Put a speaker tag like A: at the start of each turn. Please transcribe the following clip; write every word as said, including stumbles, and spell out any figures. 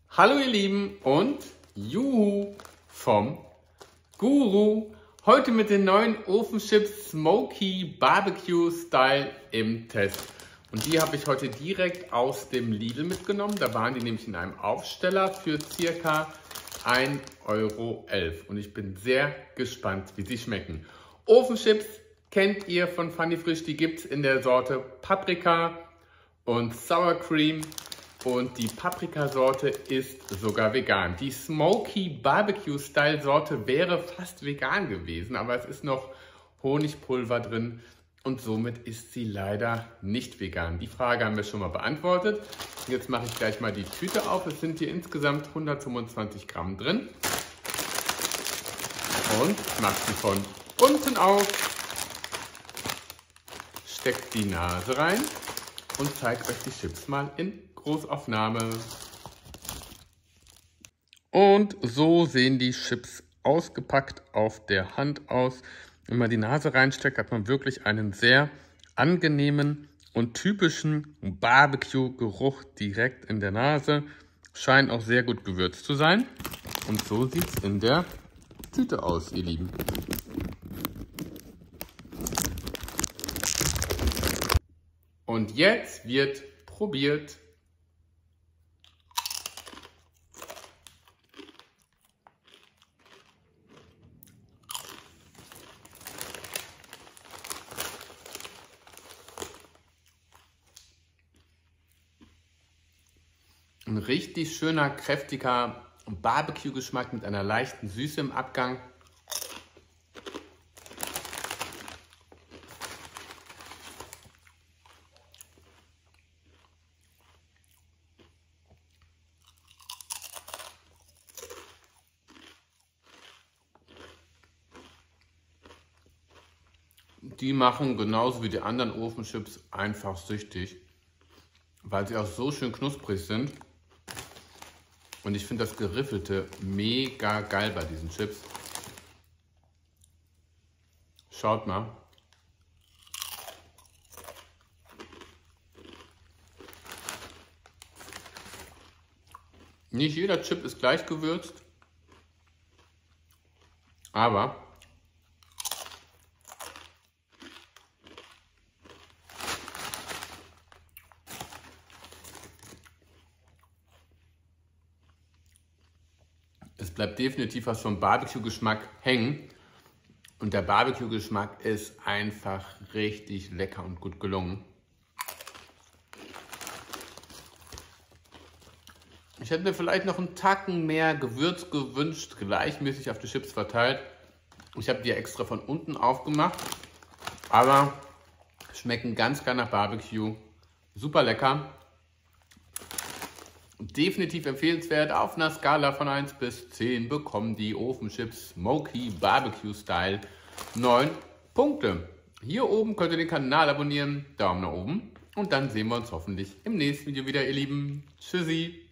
A: Hallo ihr Lieben und Juhu vom Guru. Heute mit den neuen Ofenchips Smoky Barbecue Style im Test. Und die habe ich heute direkt aus dem Lidl mitgenommen. Da waren die nämlich in einem Aufsteller für ca. ein Euro elf. Und ich bin sehr gespannt, wie sie schmecken. Ofenchips kennt ihr von Funny Frisch. Die gibt es in der Sorte Paprika und Sour Cream. Und die Paprikasorte ist sogar vegan. Die Smoky Barbecue Style Sorte wäre fast vegan gewesen, aber es ist noch Honigpulver drin und somit ist sie leider nicht vegan. Die Frage haben wir schon mal beantwortet. Jetzt mache ich gleich mal die Tüte auf. Es sind hier insgesamt hundertfünfundzwanzig Gramm drin. Und ich mache sie von unten auf, steckt die Nase rein und zeige euch die Chips mal in Großaufnahme. Und so sehen die Chips ausgepackt auf der Hand aus. Wenn man die Nase reinsteckt, hat man wirklich einen sehr angenehmen und typischen Barbecue-Geruch direkt in der Nase. Scheint auch sehr gut gewürzt zu sein. Und so sieht es in der Tüte aus, ihr Lieben. Und jetzt wird probiert. Ein richtig schöner, kräftiger Barbecue-Geschmack mit einer leichten Süße im Abgang. Die machen genauso wie die anderen Ofenchips einfach süchtig, weil sie auch so schön knusprig sind. Und ich finde das Geriffelte mega geil bei diesen Chips. Schaut mal. Nicht jeder Chip ist gleich gewürzt, aber es bleibt definitiv was vom Barbecue-Geschmack hängen. Und der Barbecue-Geschmack ist einfach richtig lecker und gut gelungen. Ich hätte mir vielleicht noch einen Tacken mehr Gewürz gewünscht, gleichmäßig auf die Chips verteilt. Ich habe die extra von unten aufgemacht, aber schmecken ganz klar nach Barbecue. Super lecker. Definitiv empfehlenswert. Auf einer Skala von eins bis zehn bekommen die Ofenchips Smoky Barbecue Style neun Punkte. Hier oben könnt ihr den Kanal abonnieren, Daumen nach oben und dann sehen wir uns hoffentlich im nächsten Video wieder, ihr Lieben. Tschüssi!